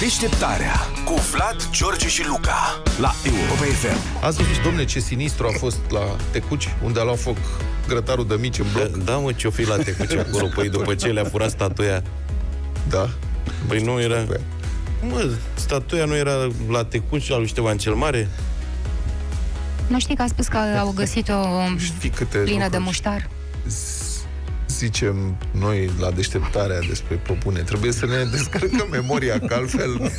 Deșteptarea cu Vlad, George și Luca la Europa FM. Ați văzut, domne, ce sinistru a fost la Tecuci, unde a luat foc grătarul de mici în bloc? Da, mă, ce-o fi la Tecuci acolo? Păi după ce le-a furat statuia. Da. Păi nu era... Mă, statuia nu era la Tecuci, la lui Ștefan cel Mare? Nu știi că a spus că au găsit-o plină de muștar? Zicem noi la Deșteptarea despre propuneri. Trebuie să ne descărcăm memoria, că altfel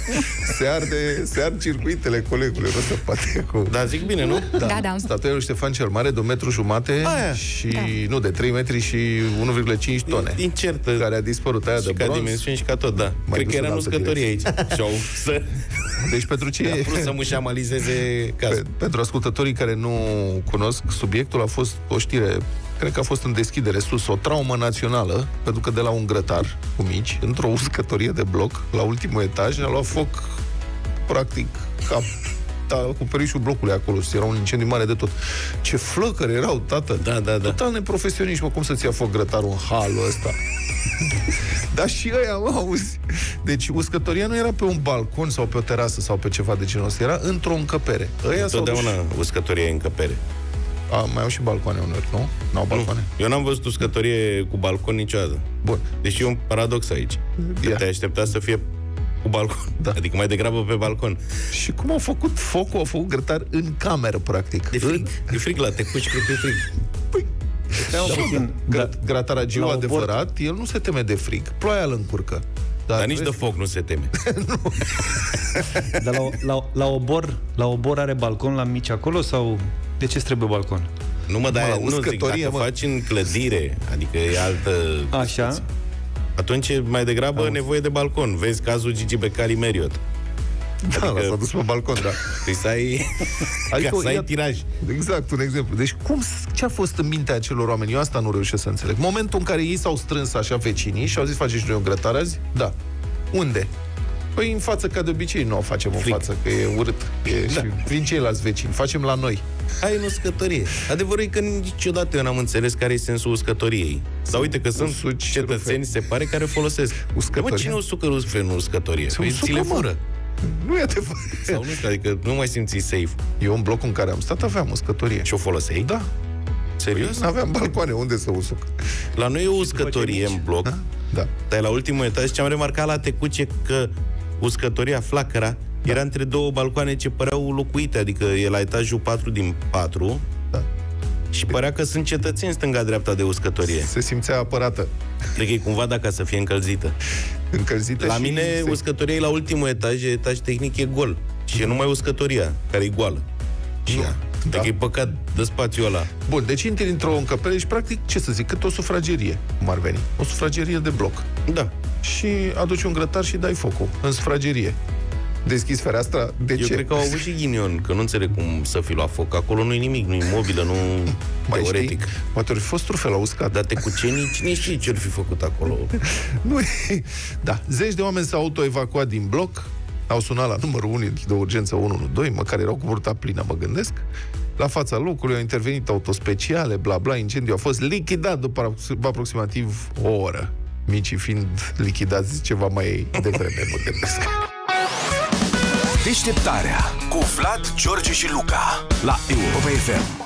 se ard circuitele colegului. Nu se poate cu... Da, zic bine, nu? Da. Statuia lui Ștefan cel Mare de 1,5 m și... Nu, de 3 metri și 1,5 tone. Incertă. Care a dispărut, aia de bronz. Ca dimensiuni și ca tot, da. Mai cred că era în uscătorie aici. Și-au să... Deci pentru ce... A vrut să mușamalizeze cazul. Pentru ascultătorii care nu cunosc subiectul, a fost o știre, cred că a fost în deschidere sus, o traumă națională, pentru că de la un grătar cu mici, într-o uscătorie de bloc, la ultimul etaj, a luat foc, practic, cu perișul blocului acolo. Era un incendiu mare de tot. Ce flăcări erau, tată! Da. Total neprofesioniști, mă, cum să-ți ia foc grătarul în halul ăsta? Dar și ăia, mă, auzi. Deci uscătoria nu era pe un balcon sau pe o terasă sau pe ceva de genul ăsta, era într-o încăpere. Totdeauna uscătoria e încăpere. Mai au și balcoane uneori, nu? N-au balcoane? Nu. Eu n-am văzut uscătorie cu balcon niciodată. Bun. Deci e un paradox aici. Te-ai aștepta să fie cu balcon. Da. Adică mai degrabă pe balcon. Și cum au făcut focul? Au făcut grătar în cameră, practic. De frig la Tecuci, cred că e frig. Păi, grataragiu adevărat, el nu se teme de frig. Ploaia îl încurcă. Dar nici de foc nu se teme. Dar la obor are balcon la mici acolo sau de ce trebuie balcon? Nu mă dai, nu zic, dacă faci în clădire, adică e altă... Așa. Atunci e mai degrabă nevoie de balcon. Vezi cazul Gigi Becali Marriott. Da, adică, s-a dus pe balcon, da. Trebuie să ai, adică, să ai tiraj. Exact, un exemplu. Deci ce a fost în mintea acelor oameni? Eu asta nu reușesc să înțeleg. Momentul în care ei s-au strâns așa vecinii și au zis, faceți noi un grătar azi? Da. Unde? Păi în față, ca de obicei, nu o facem în față, că e urât. Și vin ceilalți vecini. Facem la noi. Hai în uscătorie. Adevărul e că niciodată eu n-am înțeles care e sensul uscătoriei. Dar uite că sunt cetățeni, se pare, care folosesc. Mă, cine usucă rufe în uscătorie? Păi ți le fură. Nu e adevărat. Sau nu știu, adică nu mai simți safe. Eu în blocul în care am stat aveam uscătorie. Și o foloseai? Da. Serios? Aveam balcoane, unde să usuc? La noi e o uscătorie în bloc. Da. Dar la ultimul etaj, ce am remarcat la Tecuci, că uscătoria Flacăra era între două balcoane ce păreau locuite, adică e la etajul 4 din 4. Da. Și părea că sunt cetățeni stânga-dreapta de uscătorie. Se simțea apărată. Cred că e cumva ca să fie încălzită. La mine uscătoria e la ultimul etaj tehnic e gol. Și e numai uscătoria, care e goală. Adică e păcat de spațiul ăla. Bun, deci intri într-o încăpere și practic, ce să zic, cât o sufragerie, cum ar veni. O sufragerie de bloc. Da. Și aduci un grătar și dai focul în sufragerie. Deschizi fereastra, de ce? Eu cred că au avut și ghinion, că nu înțeleg cum să fi luat foc. Acolo nu-i nimic, nu-i mobilă, nu teoretic. Poate ori fi fost trufe la uscat. Dar tecucenii, cine știe ce-ar fi făcut acolo? Nu, da, zeci de oameni s-au autoevacuat din bloc, au sunat la numărul 1 de urgență 112, măcar erau cu burta plină, mă gândesc. La fața locului au intervenit autospeciale, bla bla, incendiul a fost lichidat după aproximativ o oră. Micii fiind lichidați ceva mai devreme, mă gândesc. Deșteptarea cu Vlad, George și Luca la Europa FM.